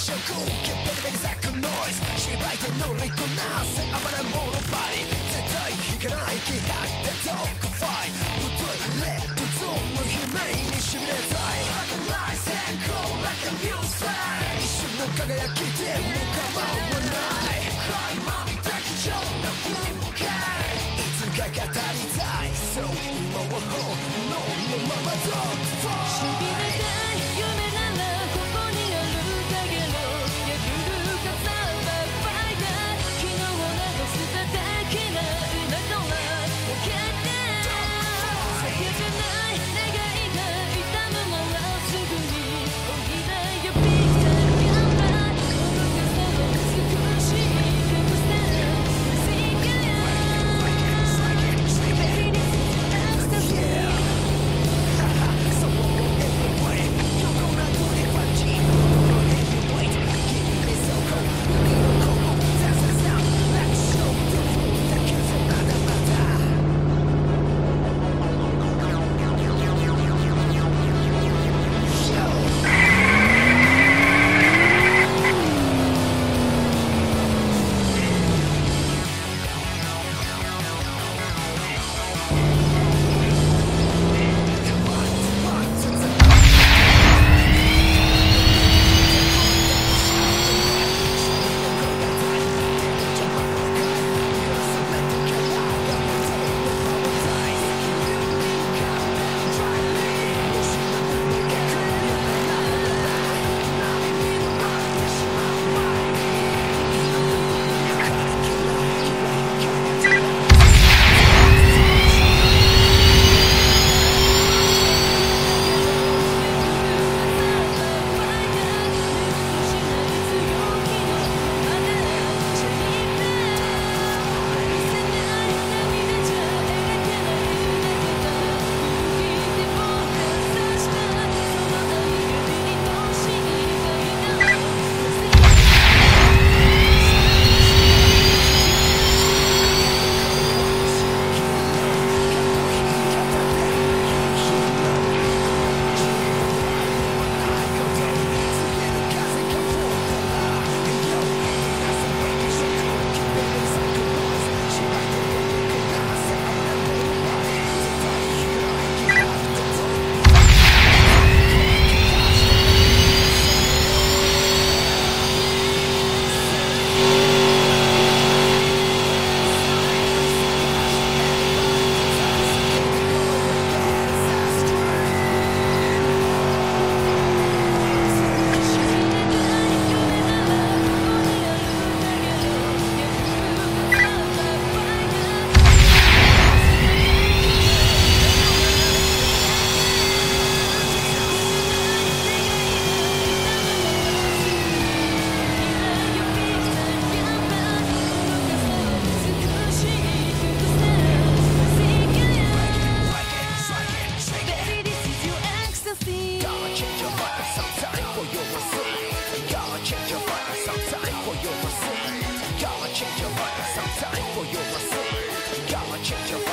食 Get back the exact noise 芝居で乗りこなせ暴れ者バディ絶対引かない気迫でトークファイト太いレッドゾーンの悲鳴にしびれたい Recognize and go like a music 一瞬の輝きでも構わないCry mommy だけじゃなくていつか語りたいそう今は本能のままドッグファイトしびれたい夢ならここにある影の破る風はファイター昨日など捨てただけな今とは分かって酒じゃない願いが痛むならすぐにおいでよビッグタイム頑張る愚かさを美しい隠した世界Change your life sometime for your mistake. Gotta change your